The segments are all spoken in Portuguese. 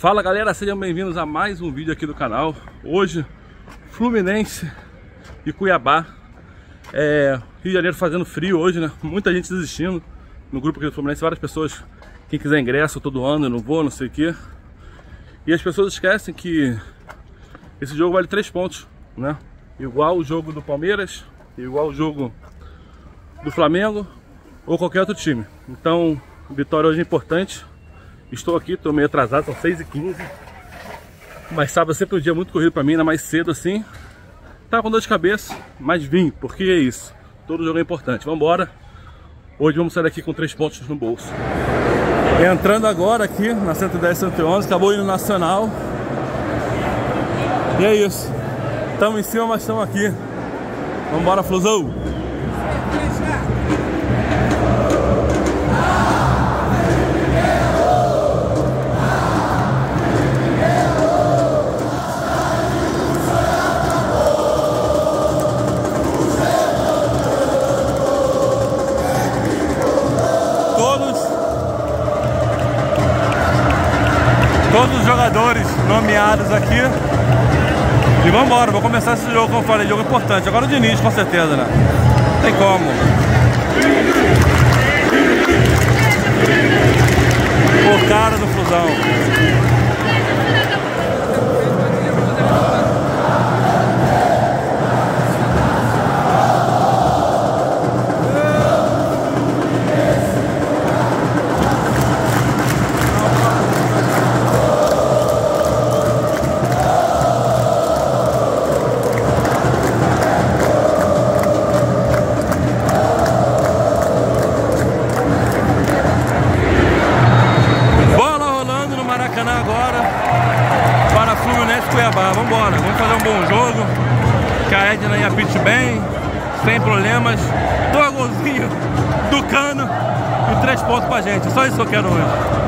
Fala galera, sejam bem-vindos a mais um vídeo aqui do canal. Hoje, Fluminense e Cuiabá. Rio de Janeiro fazendo frio hoje, né? Muita gente desistindo no grupo aqui do Fluminense, várias pessoas. Quem quiser ingresso todo ano, eu não vou, não sei o que. E as pessoas esquecem que esse jogo vale 3 pontos, né? Igual o jogo do Palmeiras, igual o jogo do Flamengo ou qualquer outro time. Então, vitória hoje é importante. Estou aqui, estou meio atrasado, são 6h15. Mas sábado é sempre um dia muito corrido para mim, ainda mais cedo assim. Tava com dor de cabeça, mas vim, porque é isso. Todo jogo é importante. Vamos embora. Hoje vamos sair daqui com 3 pontos no bolso. Entrando agora aqui na 110, 111, acabou indo no Nacional. E é isso. Estamos em cima, mas estamos aqui. Vamos embora, Flusão! Todos os jogadores nomeados aqui. E vamos embora, vou começar esse jogo, como eu falei, jogo importante. Agora o Diniz, com certeza, né? Não tem como. O cara do Flusão. Cuiabá, vamos embora, vamos fazer um bom jogo, que a Edna e apite bem, sem problemas, 2 golzinhos do Cano e 3 pontos pra gente, só isso que eu quero hoje.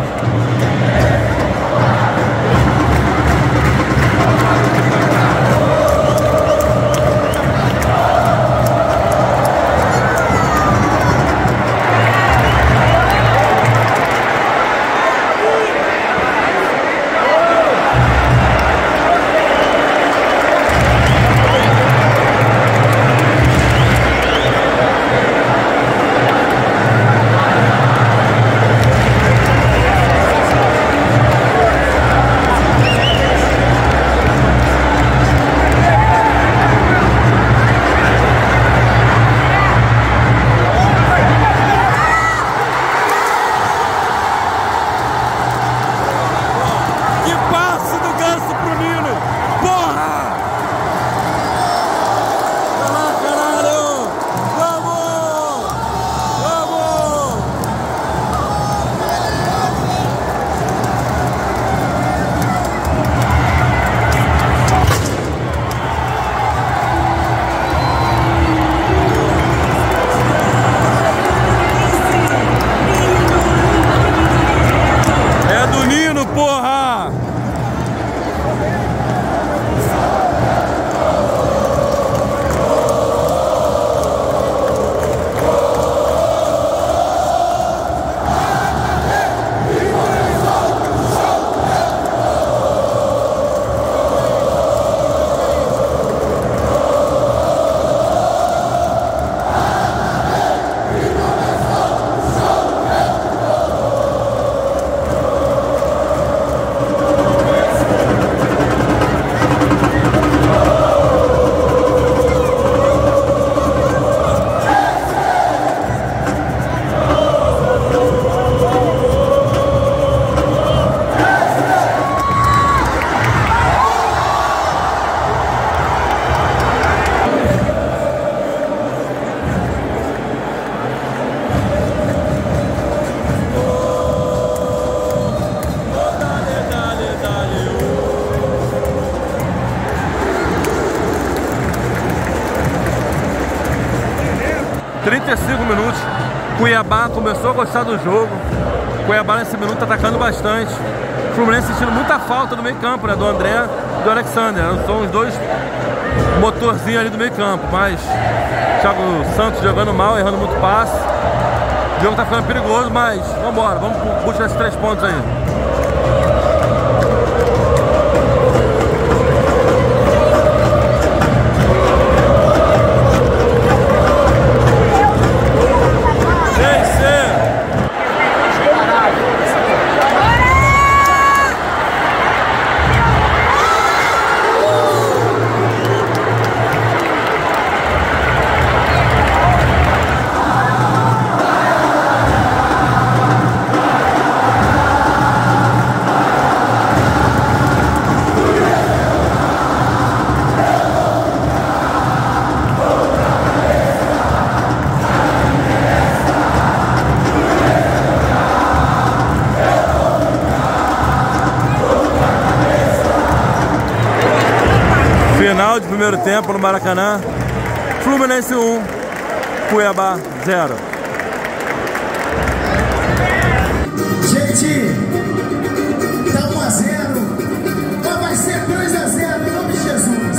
Cuiabá começou a gostar do jogo. Cuiabá nesse minuto tá atacando bastante. O Fluminense sentindo muita falta no meio campo, né? Do André e do Alexander. São os 2 motorzinhos ali do meio campo. Mas Thiago Santos jogando mal, errando muito passe. O jogo tá ficando perigoso, mas vamos embora. Vamos buscar esses 3 pontos aí. Final de primeiro tempo no Maracanã. Fluminense 1, Cuiabá 0. Gente, tá 1-0, mas vai ser 2-0 em nome de Jesus.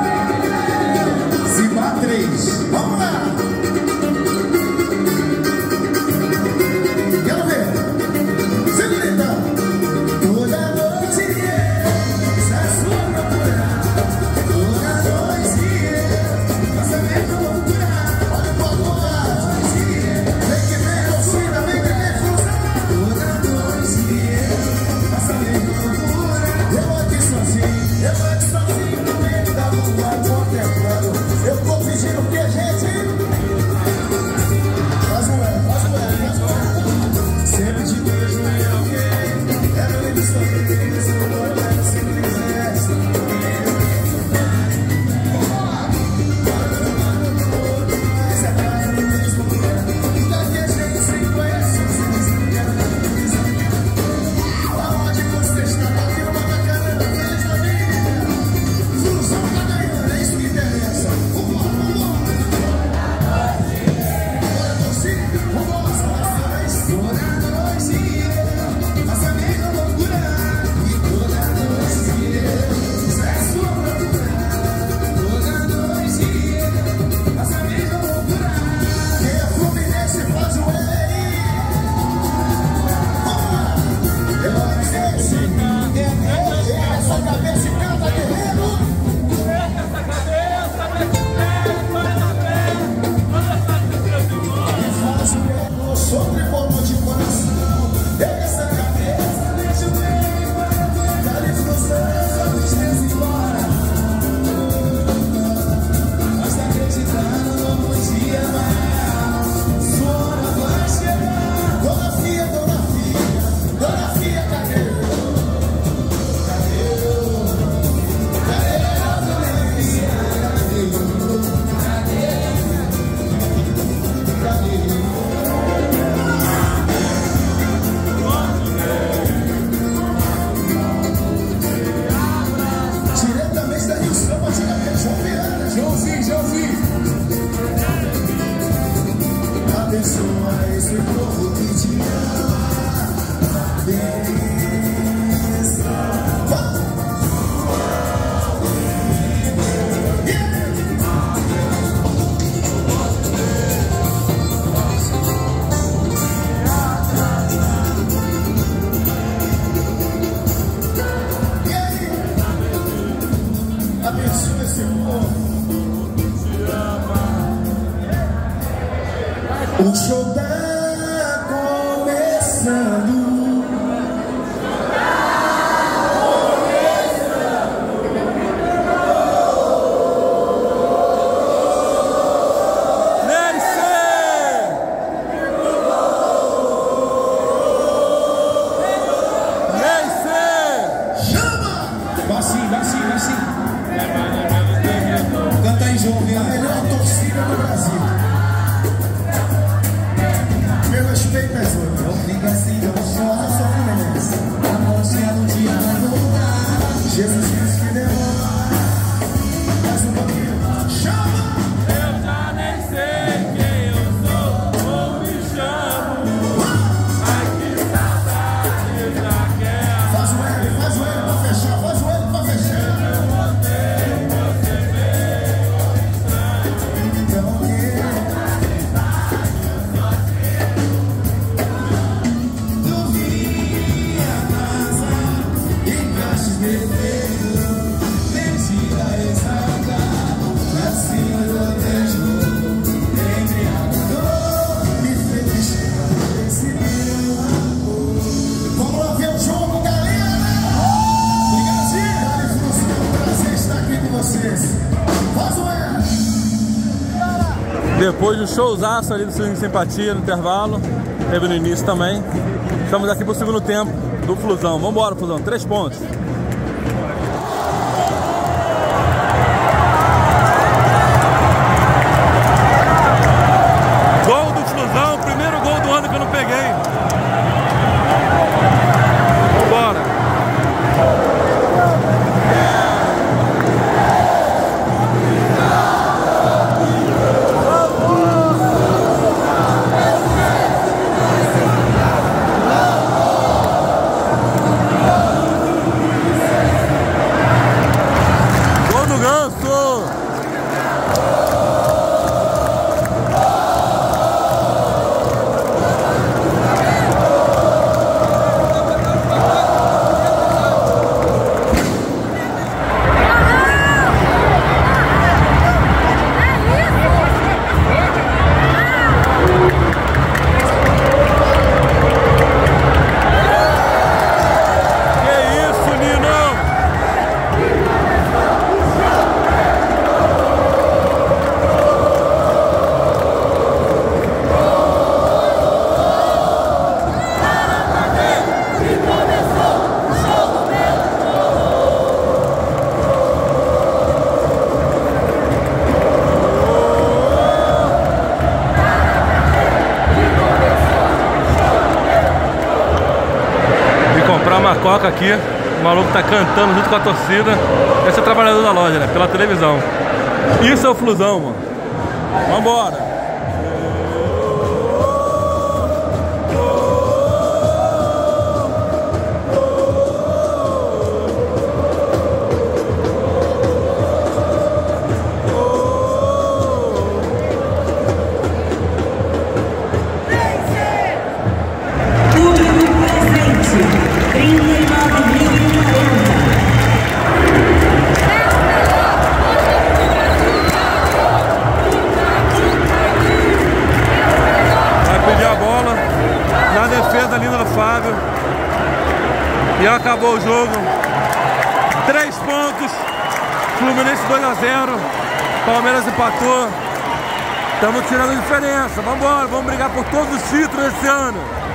Simba 3, vamos lá. Quero ver. Segura então. Toda noite essa sua procura. Toda noite essa mesma loucura. Olha o povo lá. Vem que vem, torcida, vem que vem, cruzada. Toda noite essa mesma loucura. Eu aqui sozinho no meio da rua contemplando. Eu tô fingindo que a gente faz um sempre te vejo em alguém. Quero ver de sorriso, olhar se quisesse. Mas é pra ele mesmo daqui a gente se conhece. Aonde você está? Aqui no Maracanã, feliz da vida. Flusão tá ganhando, é isso que interessa. Vambora. Bora, torcida, vambora. Toda noite, essa mesma loucura. E toda noite, essa sua procura. Toda noite, essa mesma loucura. Quem é Fluminense faz o L aí. Vamos lá. Eu sei, essa cabeça e canta guerreiro. E faz o erro, sofre como de coração. Essa cabeça deixa o bem. Dá-lhe frustração, a tristeza embora. Mas tá acreditando no dia amanhã. Sua hora vai chegar. Dona Fia, cadê eu? Cadê a Fluminense? Diretamente da Rio Samba, antigamente, João Viana, Joãozinho. Abençoa esse povo que te ama. Benção. E aí? Abençoa esse povo. O show tá começando. Chama! Vai sim. Canta aí, João Viana. A melhor torcida do Brasil. Meu respeito é outro. Não fica assim, não chora, só Fluminense. A morte é no dia da luta. Jesus disse que demora. Mais um pouquinho. Chama! Eu já nem sei quem eu sou, como me chamo. Ai, que saudade da guerra. Faz o L pra fechar. Então, do Rio a casa, encaixes vermelho, mentira exata, assim eu deixo, embriagador, me feliz com esse meu amor. Vamos lá ver o jogo, galera! Obrigadinho! Dali Flusão, é um prazer estar aqui com vocês. Faz o L! Depois do showzaço ali do Swing Simpatia no intervalo, teve no início também. Estamos aqui pro segundo tempo do Flusão. Vambora, Flusão, 3 pontos. Gol do Flusão, primeiro gol do ano que eu não peguei. Vambora. uma coca aqui. O maluco tá cantando junto com a torcida. Esse é o trabalhador da loja, né? Pela televisão. Isso é o Flusão, mano. Vambora! Defesa linda do Fábio. E acabou o jogo. 3 pontos. Fluminense 2-0. Palmeiras empatou. Estamos tirando a diferença. Vambora, vamos brigar por todos os títulos esse ano.